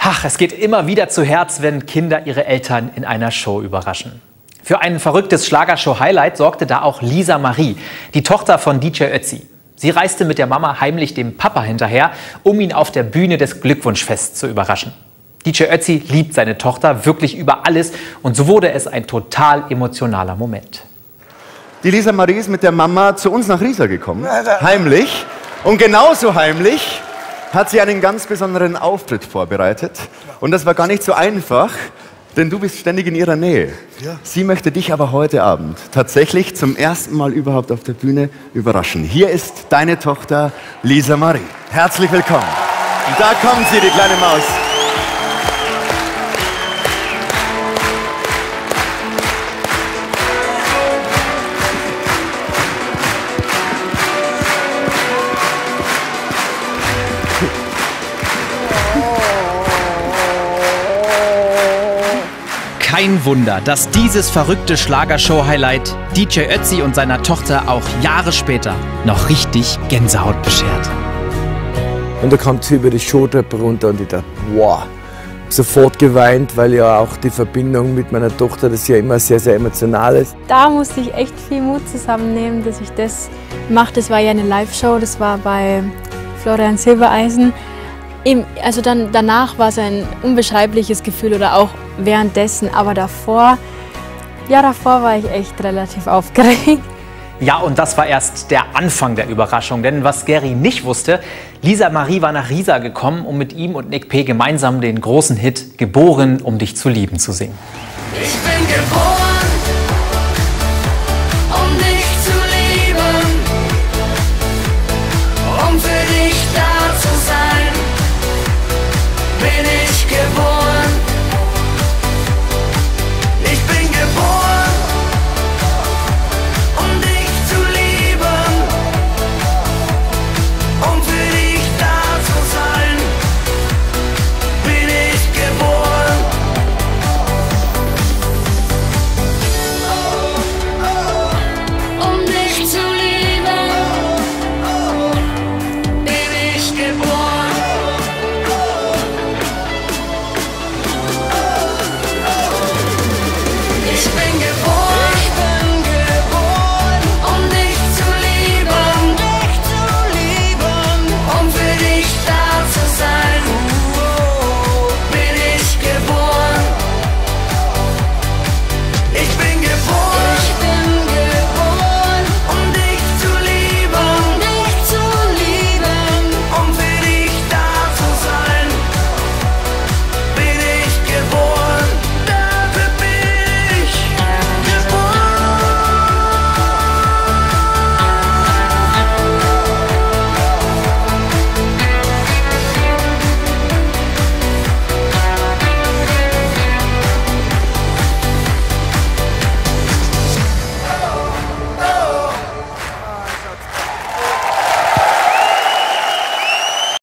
Ach, es geht immer wieder zu Herz, wenn Kinder ihre Eltern in einer Show überraschen. Für ein verrücktes Schlagershow-Highlight sorgte da auch Lisa Marie, die Tochter von DJ Ötzi. Sie reiste mit der Mama heimlich dem Papa hinterher, um ihn auf der Bühne des Glückwunschfests zu überraschen. DJ Ötzi liebt seine Tochter wirklich über alles und so wurde es ein total emotionaler Moment. Die Lisa Marie ist mit der Mama zu uns nach Riesa gekommen, heimlich. Und genauso heimlich hat sie einen ganz besonderen Auftritt vorbereitet. Und das war gar nicht so einfach, denn du bist ständig in ihrer Nähe. Ja. Sie möchte dich aber heute Abend tatsächlich zum ersten Mal überhaupt auf der Bühne überraschen. Hier ist deine Tochter Lisa Marie. Herzlich willkommen. Und da kommt sie, die kleine Maus. Kein Wunder, dass dieses verrückte Schlagershow-Highlight DJ Ötzi und seiner Tochter auch Jahre später noch richtig Gänsehaut beschert. Und da kam sie über die Showtreppe runter und ich dachte, wow, sofort geweint, weil ja auch die Verbindung mit meiner Tochter, das ja immer sehr, sehr emotional ist. Da musste ich echt viel Mut zusammennehmen, dass ich das mache. Das war ja eine Live-Show, das war bei Florian Silbereisen. Also dann danach war es ein unbeschreibliches Gefühl oder auch währenddessen, aber davor war ich echt relativ aufgeregt. Ja, und das war erst der Anfang der Überraschung, denn was Gary nicht wusste, Lisa Marie war nach Riesa gekommen, um mit ihm und Nick P. gemeinsam den großen Hit Geboren, um dich zu lieben zu singen. Ich bin geboren, um dich zu lieben, um für dich da zu sein, bin ich geboren.